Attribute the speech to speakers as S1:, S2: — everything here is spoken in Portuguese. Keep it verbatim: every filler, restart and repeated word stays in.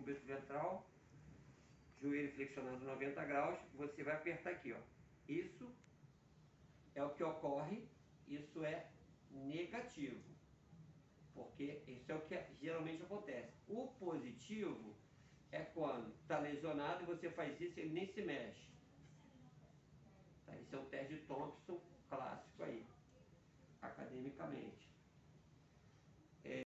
S1: cúbito ventral, joelho flexionado noventa graus, você vai apertar aqui, ó. Isso é o que ocorre, isso é negativo, porque isso é o que geralmente acontece. O positivo é quando está lesionado e você faz isso e ele nem se mexe. Tá? Esse é o teste de Thompson clássico aí, academicamente.